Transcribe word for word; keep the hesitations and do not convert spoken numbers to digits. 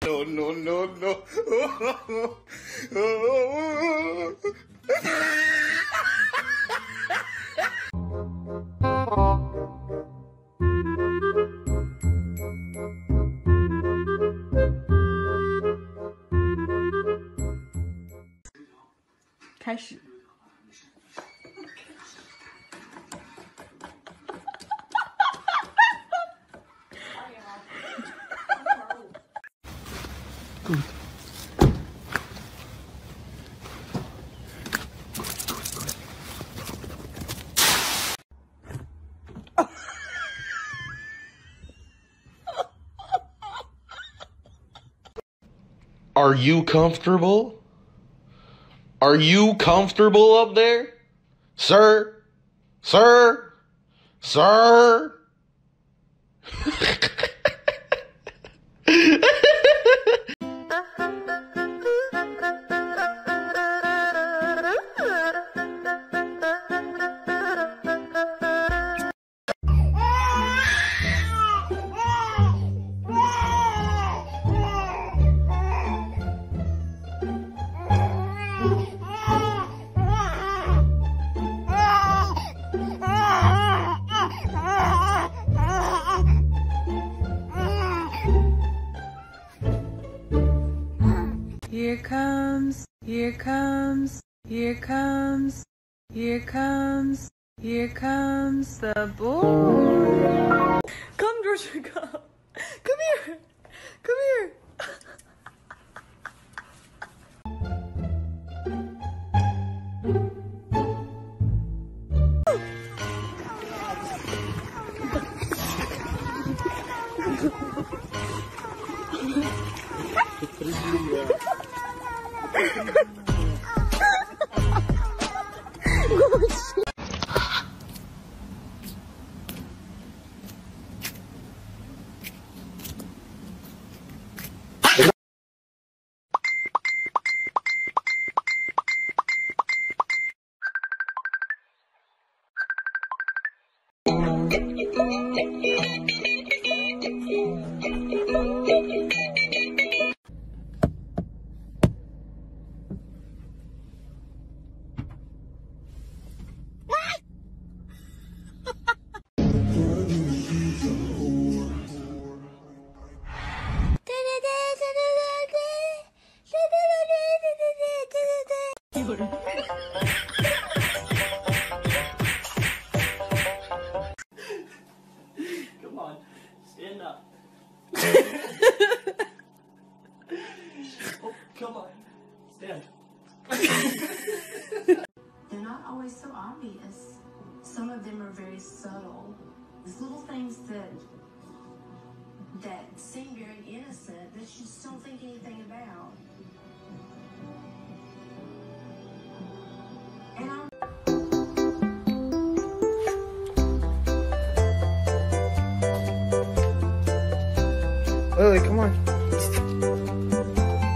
No, no, no, no. 开始。 Good. Are you comfortable? Are you comfortable up there? Sir? Sir? Sir? Here comes, here comes, here comes, here comes, here comes the boy. Come, Georgia, come. Come here. Come here. Come on, stand up. Oh, come on, stand. They're not always so obvious. Some of them are very subtle. There's little things that that seem very innocent that you just don't think anything about. And I'm Lily, come on.